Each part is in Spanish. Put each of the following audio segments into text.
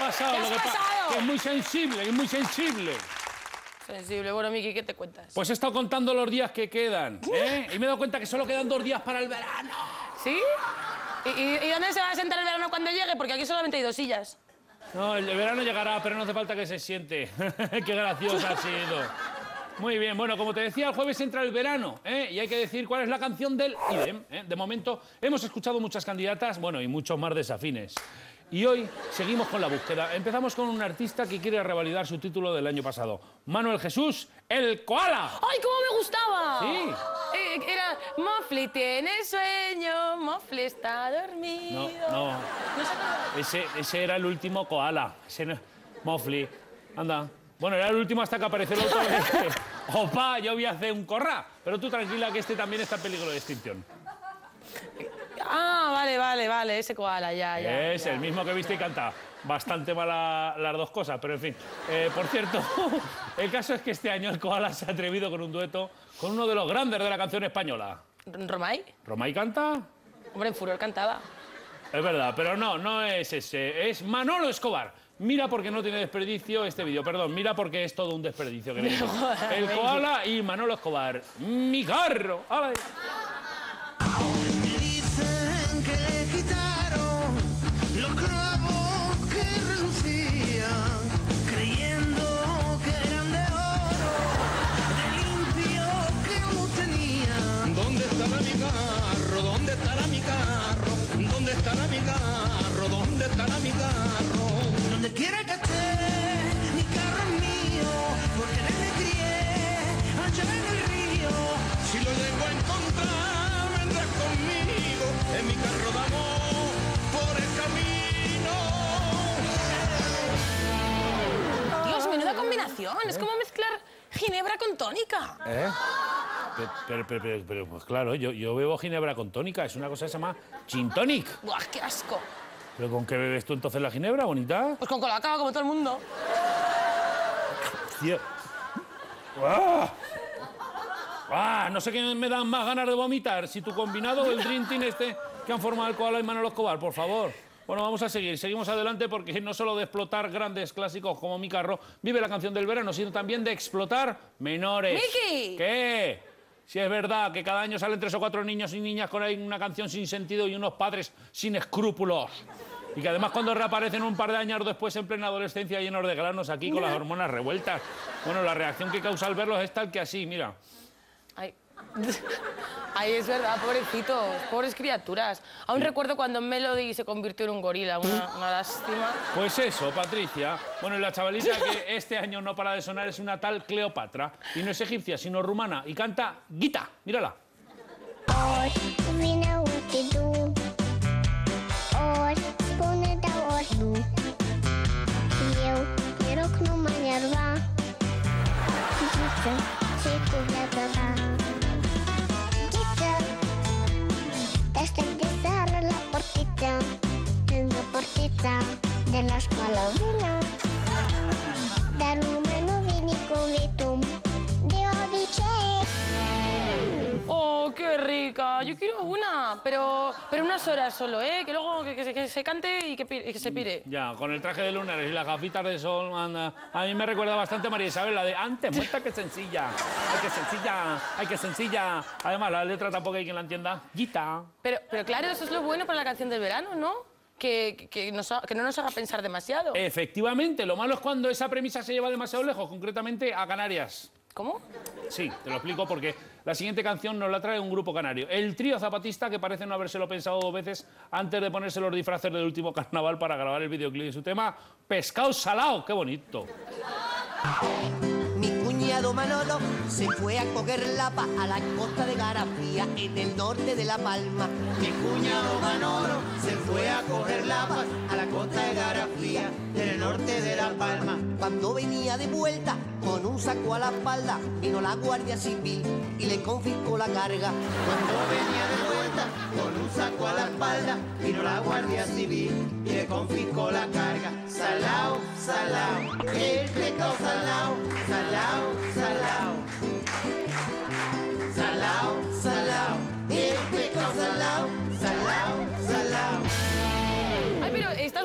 pasado? ¿Qué has pasado? Que es muy sensible, es muy sensible. Sensible. Bueno, Miki, ¿qué te cuentas? Pues he estado contando los días que quedan, ¿eh? Y me he dado cuenta que solo quedan 2 días para el verano. ¿Sí? ¿Y dónde se va a sentar el verano cuando llegue? Porque aquí solamente hay 2 sillas. No, el verano llegará, pero no hace falta que se siente. Qué gracioso ha sido. Muy bien, bueno, como te decía, el jueves entra el verano, ¿eh? Y hay que decir cuál es la canción del IDEM, ¿eh? De momento hemos escuchado muchas candidatas, bueno, y muchos más desafines. Y hoy seguimos con la búsqueda. Empezamos con un artista que quiere revalidar su título del año pasado. Manuel Jesús, el Koala. ¡Ay, cómo me gustaba! Sí. Era Mofli tiene sueño, Mofli está dormido. No. ¿No se acuerda? Ese era el último Koala. Ese no... Mofli, anda. Bueno, era el último hasta que apareció el otro. Opa, yo voy a hacer un corra. Pero tú tranquila que este también está en peligro de extinción. Ah, vale, ese koala, ya. Es el mismo que viste y canta. Bastante mala las dos cosas, pero en fin. Por cierto, el caso es que este año el Koala se ha atrevido con un dueto con uno de los grandes de la canción española. ¿Romay? ¿Romay canta? Hombre, en Furor cantaba. Es verdad, pero no es ese. Es Manolo Escobar. Mira porque no tiene desperdicio este vídeo, perdón, mira porque es todo un desperdicio. Que el Koala y Manolo Escobar. ¡Mi carro! ¡Hala! Dicen que le quitaron los clavos que relucían, creyendo que eran de oro, de limpio que no tenían. ¿Dónde estará mi carro? ¿Dónde estará mi carro? ¿Dónde estará mi carro? ¿Dónde estará mi carro? Donde quiera que esté, mi carro es mío, porque me crié allá en el río. Si lo llego a encontrar, vendrás conmigo en mi carro de amor por el camino. Dios, menuda combinación. Es como mezclar ginebra con tónica. Pero pues claro, yo bebo ginebra con tónica. Es una cosa que se llama gin tonic. Buah, qué asco. ¿Pero con qué bebes tú entonces la ginebra, bonita? Pues con colacao, como todo el mundo. Tío. No sé qué me dan más ganas de vomitar, si tu combinado o el Dream Team este que han formado el Koala y Manolo Escobar, por favor. Bueno, vamos a seguir, seguimos adelante porque no solo de explotar grandes clásicos como Mi Carro vive la canción del verano, sino también de explotar menores. ¡Miki! ¿Qué? Si es verdad que cada año salen 3 o 4 niños y niñas con ahí una canción sin sentido y unos padres sin escrúpulos. Y que además cuando reaparecen un par de años después en plena adolescencia llenos de granos aquí con las hormonas revueltas. Bueno, la reacción que causa al verlos es tal que así, mira. Ay, es verdad, pobrecitos, pobres criaturas. Aún recuerdo cuando Melody se convirtió en un gorila, una lástima. Pues eso, Patricia. Bueno, y la chavalita que este año no para de sonar es una tal Cleopatra. Y no es egipcia, sino rumana. Y canta Gita. Mírala. De la scuola dal numero vinicovitum de Odisea. ¡Oh, qué rica! Yo quiero una, pero unas horas solo, ¿eh? Que luego que se cante y que se pire. Ya, con el traje de lunares y las gafitas de sol, anda. A mí me recuerda bastante a María Isabel, la de antes, muerta que sencilla. Ay, que sencilla, ay, que sencilla. Además, la letra tampoco hay quien la entienda. Gita. Pero claro, eso es lo bueno para la canción del verano, ¿no? Que no nos haga pensar demasiado. Efectivamente, lo malo es cuando esa premisa se lleva demasiado lejos, concretamente a Canarias. ¿Cómo? Sí, te lo explico porque la siguiente canción nos la trae un grupo canario. El trío zapatista, que parece no habérselo pensado 2 veces antes de ponerse los disfraces del último carnaval para grabar el videoclip de su tema Pescado Salao. ¡Qué bonito! Mi cuñado Manolo se fue a coger lapa a la costa de Garafía, en el norte de La Palma. Mi cuñado Manolo se fue a coger lapa a la costa de Garafía, en el norte de La Palma. Cuando venía de vuelta con un saco a la espalda, vino la Guardia Civil y le confiscó la carga. Cuando venía de vuelta con un saco a la espalda, vino la Guardia Civil y le confiscó la carga. Salao, salao, el pescado salao, salao, salao. Salao, salao, el pescado salao, salao, salao. Ay, pero estás muy divertido.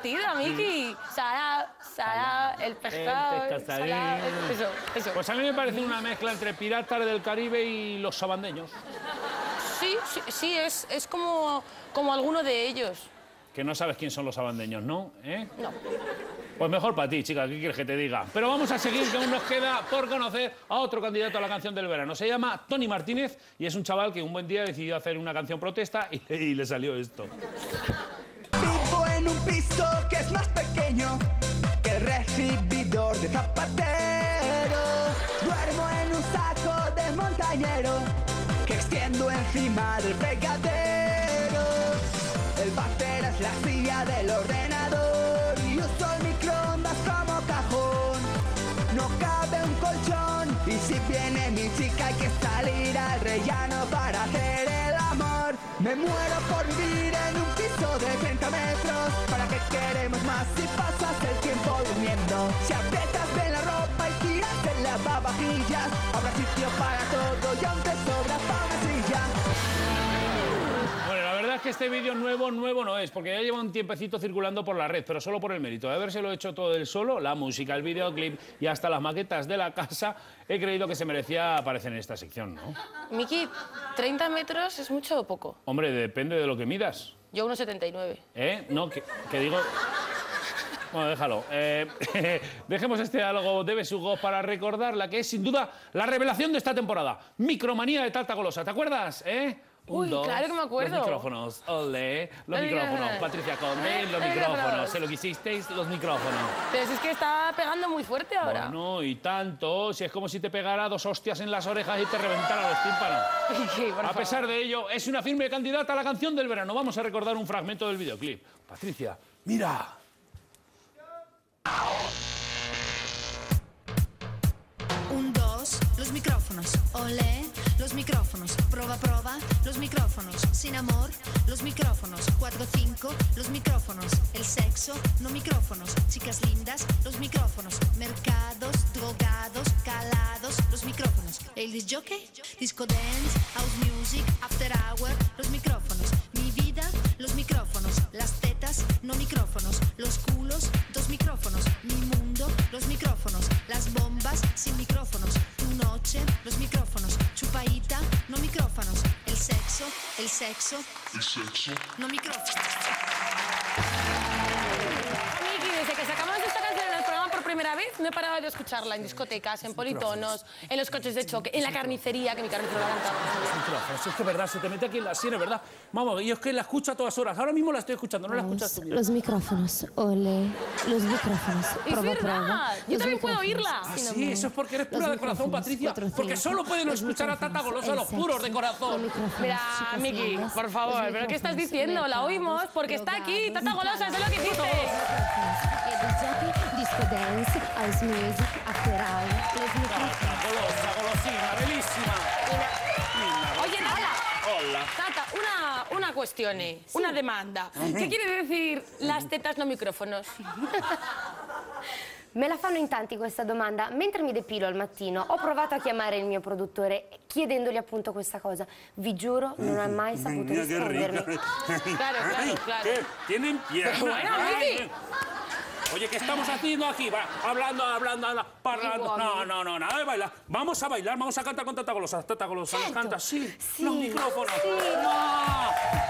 divertida, Miki. Sara, el pescado. Eso. Pues a mí me parece una mezcla entre Piratas del Caribe y los sabandeños. Sí, es como alguno de ellos. Que no sabes quién son los sabandeños, ¿no? ¿Eh? No. Pues mejor para ti, chica, ¿qué quieres que te diga? Pero vamos a seguir, que aún nos queda por conocer a otro candidato a la canción del verano. Se llama Tony Martínez y es un chaval que un buen día decidió hacer una canción protesta y le salió esto. Vivo en un piso que es más pequeño que el recibidor de zapatero. Duermo en un saco de montañero que extiendo encima del fregadero. El váter es la silla del ordenador y uso el microondas como cajón. No cabe un colchón y si viene mi chica hay que salir al rellano para hacer el amor. Me muero por vivir en un piso de 30 metros. ¿Para qué queremos más si pasas el tiempo durmiendo? Si aprietas bien la ropa y tiras el lavavajillas, habrá sitio para todo y aunque sobra para una silla. Bueno, la verdad es que este vídeo nuevo no es, porque ya lleva un tiempecito circulando por la red, pero solo por el mérito de habérselo hecho todo él solo, la música, el videoclip y hasta las maquetas de la casa, he creído que se merecía aparecer en esta sección, ¿no? Miki, 30 metros es mucho o poco. Hombre, depende de lo que midas. Yo 1,79. No, que digo... Bueno, déjalo. Dejemos este algo de besugos para recordar la que es, sin duda, la revelación de esta temporada. Micromanía de Tata Golosa, ¿te acuerdas, Uy, claro que me acuerdo. Los micrófonos, ole, los micrófonos. Patricia Conde, los micrófonos. ¿Se lo quisisteis? Los micrófonos. Pero si es que está pegando muy fuerte ahora. No, y tanto. Si es como si te pegara 2 hostias en las orejas y te reventara los tímpanos. A pesar de ello, es una firme candidata a la canción del verano. Vamos a recordar un fragmento del videoclip. Patricia, mira. 1, 2, los micrófonos, olé, los micrófonos, prueba, los micrófonos, sin amor, los micrófonos, 4, 5, los micrófonos, el sexo, no micrófonos, chicas lindas, los micrófonos, mercados, drogados, calados, los micrófonos, el disc jockey, disco dance, house music, after hour, los micrófonos, mi vida, los micrófonos, las tetas, no micrófonos, los culos, 2 micrófonos, mi mundo, los micrófonos, las bombas, sin micrófonos, tu noche, los micrófonos, chupaíta, no micrófonos, el sexo, no micrófonos. Miki, desde que sacamos esta canción en el programa por primera vez, no he parado de escucharla en discotecas, en politonos, en los coches de choque, en la carnicería, que mi carnicero la cantaba. Es que es verdad, se te mete aquí en la sien, ¿verdad? Vamos, yo es que la escucho a todas horas. Ahora mismo la estoy escuchando, ¿no la escuchas tú? Mira. Los micrófonos, ole, los micrófonos. Es verdad, yo también puedo oírla. Ah, sí, eso es porque eres pura de corazón, Patricia. Porque solo pueden escuchar a Tata Golosa los puros de corazón. Mira, Miki, por favor, ¿pero qué estás diciendo? La oímos porque está aquí, Tata Golosa, eso es lo que hiciste. Disco dance, house music, after hour, los micrófonos. Tata Golosa, golosina, bellísima. Oye, Tata. Hola. Tata, una cuestión, una demanda. ¿Qué quiere decir las tetas no micrófonos? Me la fanno in tanti questa domanda. Mentre mi depilo al mattino ho provato a chiamare il mio produttore chiedendogli appunto questa cosa. Vi giuro, non ha mai saputo rispondermi. Claro. ¿Qué? ¿Tienen piernas? Bueno, Miki. Oye, ¿qué estamos haciendo aquí? Va, hablando, parlando. No, nada de bailar. Vamos a bailar, vamos a cantar con Tata Golosa. Tata Golosa, ¿nos canta? Sí, los micrófonos. Sí. No.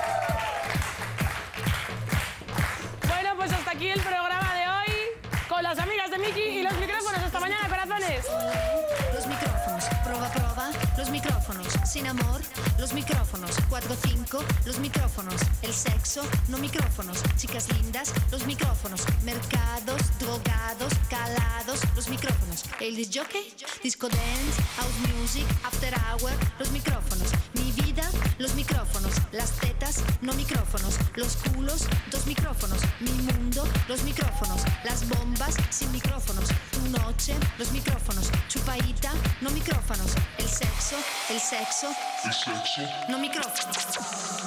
Bueno, pues hasta aquí el programa de hoy con las amigas de Miki y los micrófonos. Hasta mañana, corazones. Los micrófonos, prueba, los micrófonos, sin amor, los micrófonos, 4, 5, los micrófonos, el sexo, no micrófonos, chicas lindas, los micrófonos, mercados, drogados, calados, los micrófonos, el disc jockey, disco dance, house music, after hour, los micrófonos, mi vida, los micrófonos, las tetas, no micrófonos, los culos, 2 micrófonos, mi mundo, los micrófonos, las bombas, sin micrófonos, tu noche, los micrófonos, chupaíta, no micrófonos, el sexo, no micrófonos.